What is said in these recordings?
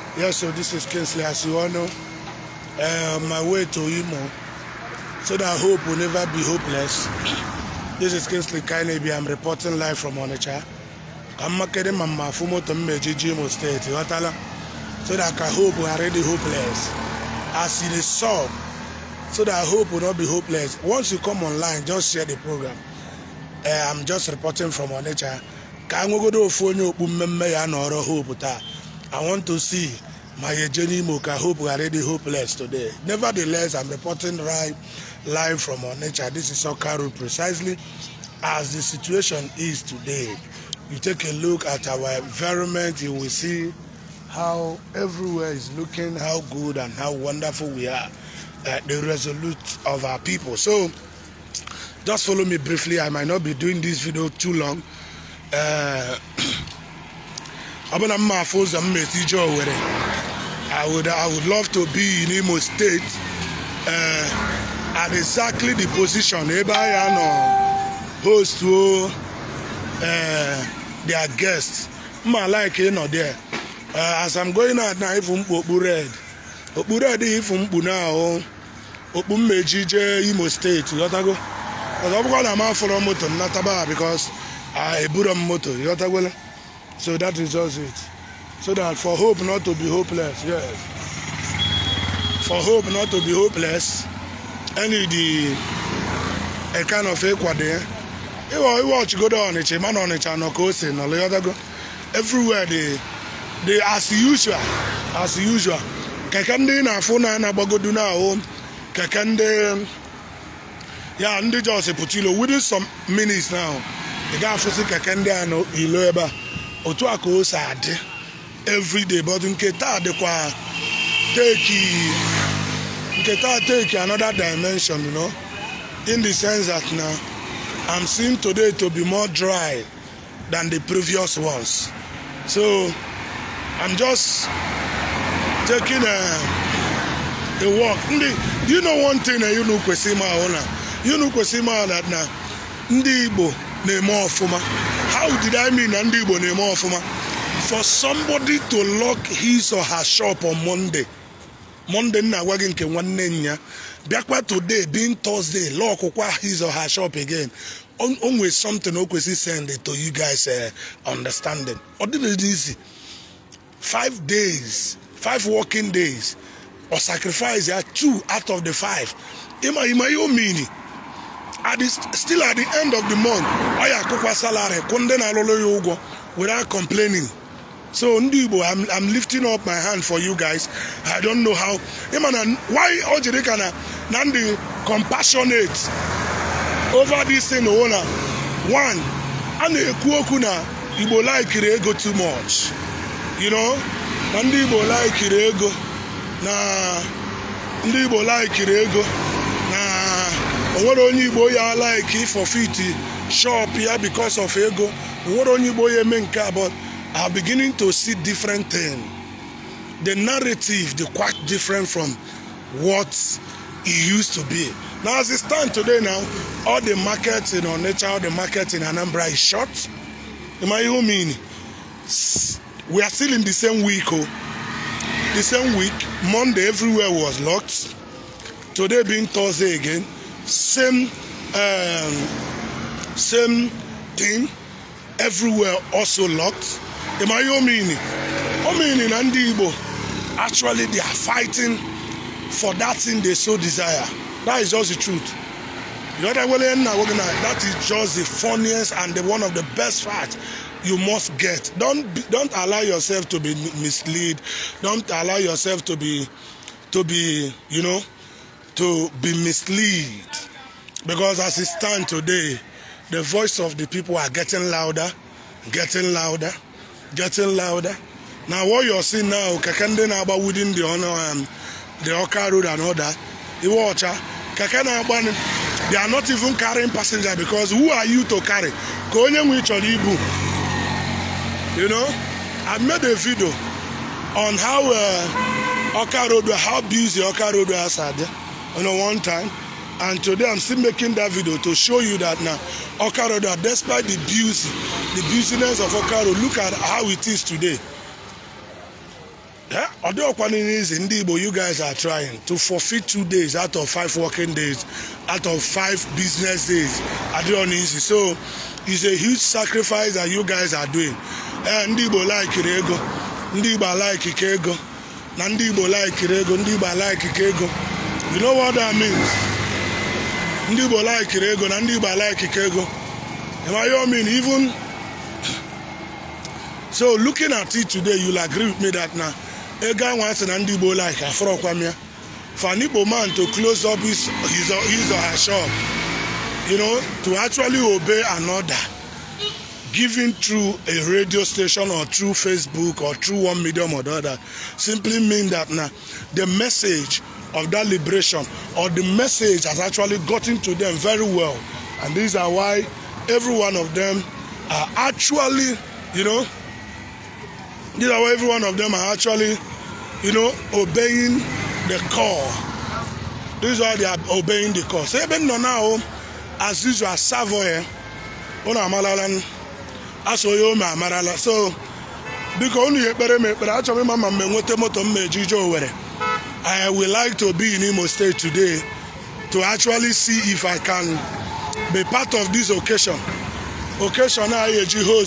Yes, so this is Excelency, as you all know, my way to Imo, so that hope will never be hopeless. This is Excelency Kanu. I'm reporting live from Onitsha. I'm marketing my fumo to Meji Imo State, so that hope we are already hopeless. As it is so that hope will not be hopeless. Once you come online, just share the program. I'm just reporting from Onitsha. I want to see my journey Moka hope we are already hopeless today. Nevertheless, I'm reporting live from Onitsha. This is Kanu, precisely as the situation is today. You take a look at our environment, you will see how everywhere is looking, how good and how wonderful we are, the resolute of our people. So just follow me briefly. I might not be doing this video too long. I would love to be in Imo State at exactly the position host to their guests. Like there. As I'm going out now, if red if now Imo State, because I motor. So that is just it. So that for hope not to be hopeless, yes. For hope not to be hopeless, any a kind of equity. You watch go down it, man on it, and no everywhere they as usual. Kakande na phone na bagodu na home. Kakande, yeah, and they just put within some minutes now. The guy for Kakande and Iloeba. Otuako sad every day, but in Keta de qua take another dimension, you know, in the sense that now I'm seeing today to be more dry than the previous ones. So I'm just taking a walk. Do you know one thing that you know Kwesima owner? You know Kwesima that now Ndibo name Fuma. How did I mean Ndibo name Fuma? For somebody to lock his or her shop on Monday na wagin ke one nenya. Biakwa today being Thursday, lock his or her shop again. Always something Okwesi send it to you guys understanding. Or did it easy? 5 days, 5 working days, or sacrifice 2 out of the 5. Ima yo meaning. Still at the end of the month, I cook salary, without complaining. So Ndibo, I'm lifting up my hand for you guys. I don't know how. Why Ojirikana Nnamdi compassionate over this thing owner? One, and the Kuokuna, Ibo like ego too much. You know? Ndibo like ego. Ndibo like ego. What only boy I like for 50 shop here because of ego. What only boy menka, but I'm beginning to see different things. The narrative, they're quite different from what it used to be. Now as it stands today now, all the markets in Onitsha, all the markets in Anambra is shut. You mean? We are still in the same week. The same week, Monday everywhere was locked. Today being Thursday again. Same thing, everywhere also locked. Meaning and Igbo, actually they are fighting for that thing they so desire. That is just the truth. That is just the funniest and one of the best facts you must get. Don't allow yourself to be misled. Don't allow yourself to be misled, because as it stands today, the voice of the people are getting louder. Now what you're seeing now, Kakande na about within the honor the Oka road and all that, the watcher, Kakana, they are not even carrying passengers, because who are you to carry? You know, I made a video on how Oka road, how busy Oka road was at there. One time, and today I'm still making that video to show you that now Oka Road, despite the busyness of Oka Road, look at how it is today. You guys are trying to forfeit 2 days out of 5 working days, out of 5 business days. So it's a huge sacrifice that you guys are doing. Ndibo like Kirego, Ndiba like Kikego, Nandibo like Kirego, Ndiba like Kikego. You know what that means? Ndibo like Kirego, Nandiba like Kikego. I mean, even so, looking at it today, you'll agree with me that now. A guy wants an Ndibo like a for an Igbo man to close up his or her shop, you know, to actually obey an order given through a radio station or through Facebook or through one medium or the other, simply mean that now the message of that liberation or the message has actually gotten to them very well. And these are why every one of them are actually, you know, these are why every one of them are actually, you know, obeying the call. This is why they are obeying the call. So even now, as usual, Savoy, so because I would like to be in Imo State today to actually see if I can be part of this occasion. Occasion I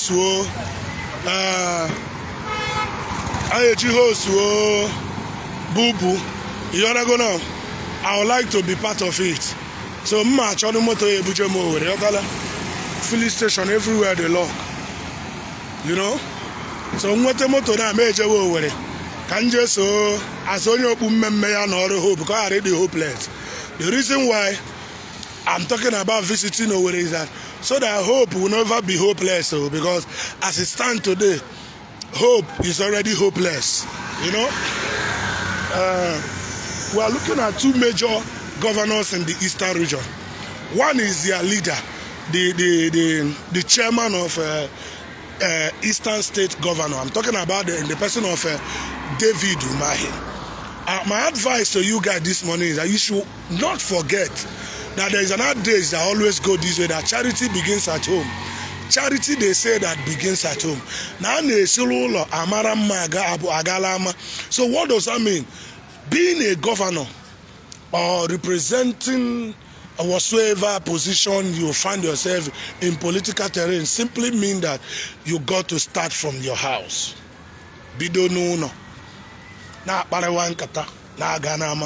host Bubu. You wanna go now? I would like to be part of it. So much on the motor filling station everywhere they lock. You know? So motor na major over it. Can just so as on your boom may not hope because I already hopeless. The reason why I'm talking about visiting over is that so that hope will never be hopeless. So because as it stands today, hope is already hopeless. You know? We are looking at 2 major governors in the eastern region. One is their leader, the chairman of Eastern State Governor. I'm talking about the person of David Umahi. My advice to you guys this morning is that you should not forget that there is another day that always go this way, that charity begins at home. Charity, they say, that begins at home. So what does that mean? Being a governor or representing whatsoever position you find yourself in political terrain simply mean that you got to start from your house. Bidonuno. Na parawankata na ganama.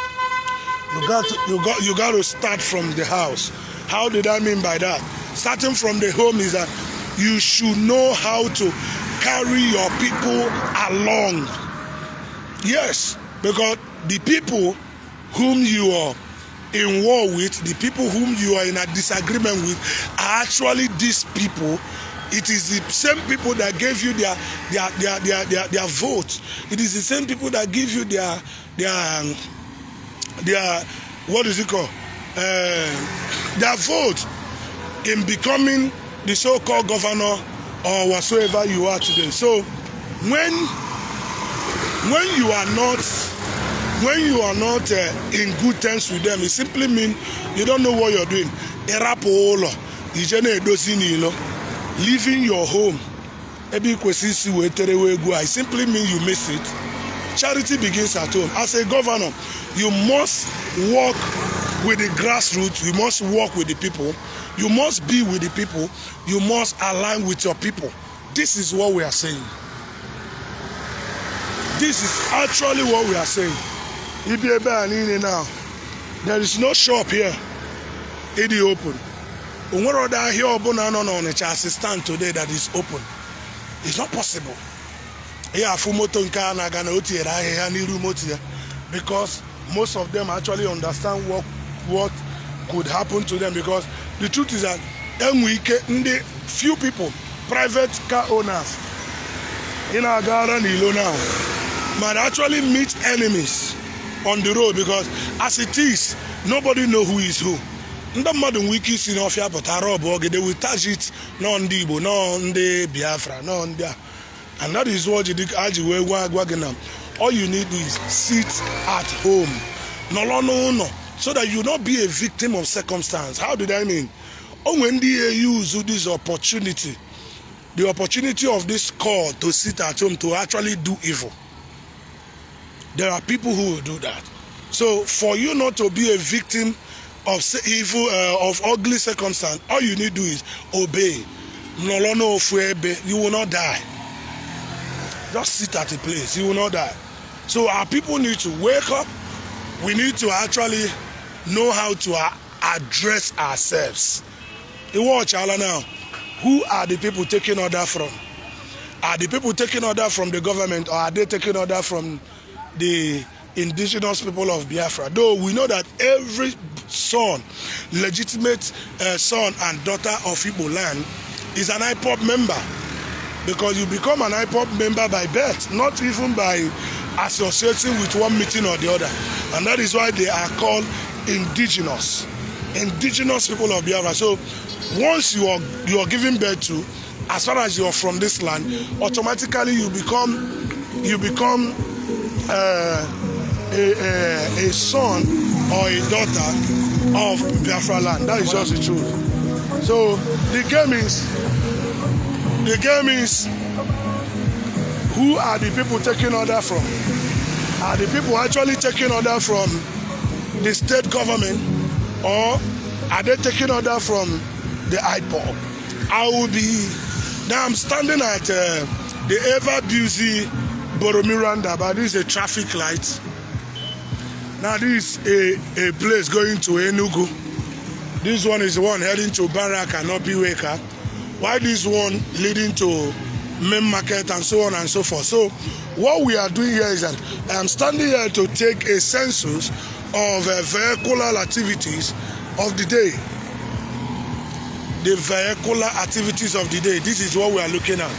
You got to start from the house. How did I mean by that? Starting from the home is that you should know how to carry your people along. Yes, because the people whom you are in war with, the people whom you are in a disagreement with, are actually these people. It is the same people that gave you their vote. It is the same people that give you their what is it called? Their vote in becoming the so-called governor or whatsoever you are today. So when you are not in good terms with them, it simply means you don't know what you're doing. Leaving your home, it simply means you miss it. Charity begins at home. As a governor, you must work with the grassroots. You must work with the people. You must be with the people. You must align with your people. This is what we are saying. This is actually what we are saying. Now, there is no shop here in the open. What other here open on Onitsha as it stands today that is open? It's not possible. Because most of them actually understand what could happen to them, because the truth is that few people, private car owners in our garden now, might actually meet enemies on the road, because as it is, nobody knows who is who. They will touch it, no Ndibo, no Biafra, no. And that is what you do. All you need is sit at home. No. So that you not be a victim of circumstance. How did I mean? When they use this opportunity, the opportunity of this call to sit at home to actually do evil. There are people who will do that. So for you not to be a victim of evil, of ugly circumstance, all you need to do is obey. You will not die. Just sit at a place. You will not die. So our people need to wake up. We need to actually know how to address ourselves. You watch Allah now. Who are the people taking order from? Are the people taking order from the government, or are they taking order from the indigenous people of Biafra? Though we know that every son, legitimate son and daughter of Igbo land is an Ipob member, because you become an Ipob member by birth, not even by associating with one meeting or the other. And that is why they are called indigenous people of Biafra. So once you are giving birth to, as far as you are from this land, automatically you become a son or a daughter of Biafra land. That is just the truth. So the game is who are the people taking order from? Are the people actually taking order from the state government, or are they taking order from the Ipob? Now I'm standing at the ever busy Boromiranda, but this is a traffic light. Now this is a place going to Enugu. This one is the one heading to Barak and Opiweka, while this one leading to Main Market and so on and so forth. So what we are doing here is that I am standing here to take a census of vehicular activities of the day. The vehicular activities of the day. This is what we are looking at.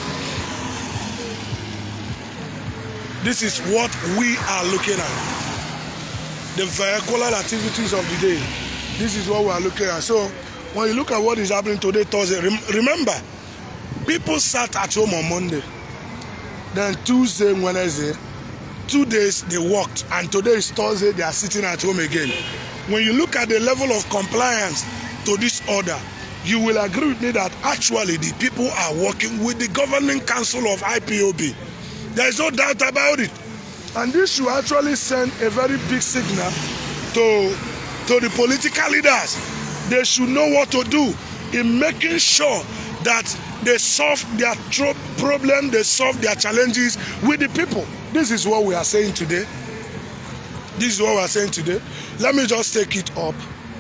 This is what we are looking at. The vehicular activities of the day. This is what we are looking at. So when you look at what is happening today, Thursday, remember, people sat at home on Monday. Then Tuesday, Wednesday, 2 days they worked, and today is Thursday, they are sitting at home again. When you look at the level of compliance to this order, you will agree with me that actually the people are working with the governing council of IPOB. There is no doubt about it. And this should actually send a very big signal to the political leaders. They should know what to do in making sure that they solve their problem, they solve their challenges with the people. This is what we are saying today. This is what we are saying today. Let me just take it up.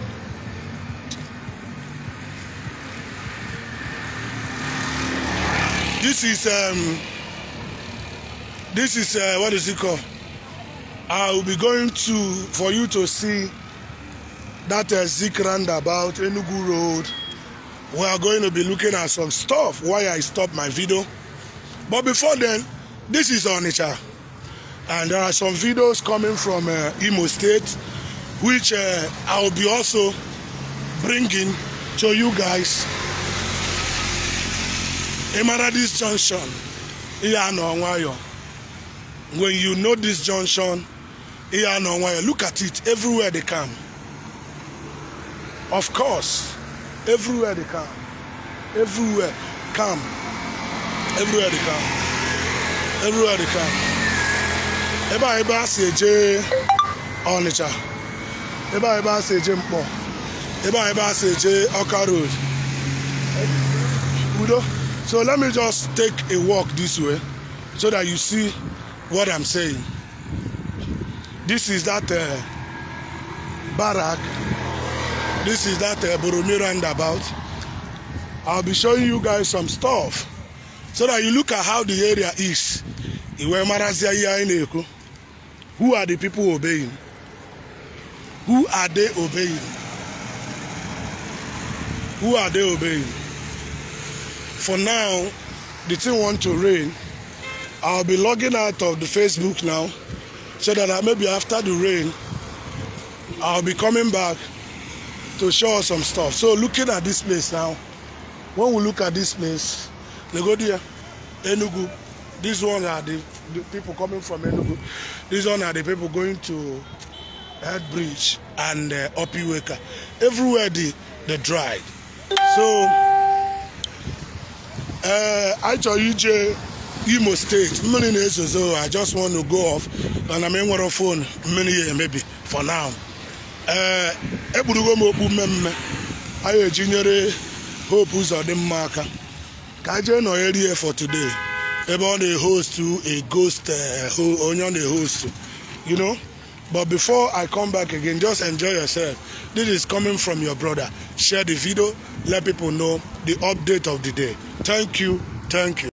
This is what is it called? I will be going for you to see that Zik roundabout, Enugu Road. We are going to be looking at some stuff while I stop my video. But before then, this is Onitsha. And there are some videos coming from Imo State, which I will be also bringing to you guys. This junction, when you know this junction, look at it, everywhere they come. Of course, everywhere they come. Everywhere come. Everywhere they come. Everywhere they come. Eba seje Onitsha. Eba seje Mpo. Eba seje Oka Road. Udo. So let me just take a walk this way so that you see what I'm saying. This is that Barak. This is that Boromir roundabout. I'll be showing you guys some stuff so that you look at how the area is. Who are the people obeying? Who are they obeying? Who are they obeying? For now, the thing wants to rain. I'll be logging out of the Facebook now so that maybe after the rain, I'll be coming back to show us some stuff. So looking at this place now, when we look at this place, they go there, Enugu. These ones are the people coming from Enugu. These ones are the people going to Head Bridge and Opiweka. Everywhere they dried. So, I told you, Imo State. I just want to go off, and I'm in one phone many years maybe for now. I hope who's on the marker. Kaje no area for today. About the host to a ghost onion the host, you know. But before I come back again, just enjoy yourself. This is coming from your brother. Share the video, let people know the update of the day. Thank you. Thank you.